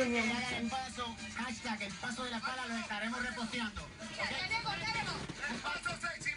Que hagan el paso, hashtag el paso de la pala, los estaremos reposteando. ¿Okay? ¡Tenemos! El paso sexy.